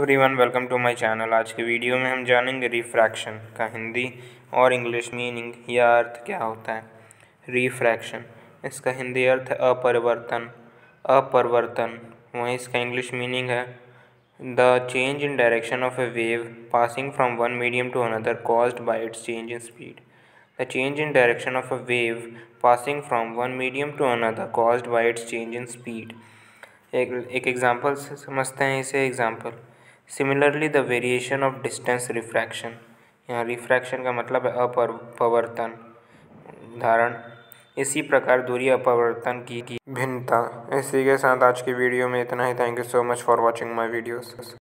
Everyone, welcome to my channel. आज के video में हम जानेंगे रिफ्रैक्शन का हिंदी और इंग्लिश मीनिंग या अर्थ क्या होता है। रिफ्रैक्शन, इसका हिंदी अर्थ है अपरिवर्तन। अपरिवर्तन वहीं इसका इंग्लिश मीनिंग है the change in direction of a wave passing from one medium to another caused by its change in speed. The change in direction of a wave passing from one medium to another caused by its change in speed. एक example से समझते हैं इसे। Example, similarly the variation of distance refraction. यहाँ refraction का मतलब है अपवर्तन। उदाहरण, इसी प्रकार दूरी अपवर्तन की भिन्नता। इसी के साथ आज की वीडियो में इतना ही। Thank you so much for watching my videos.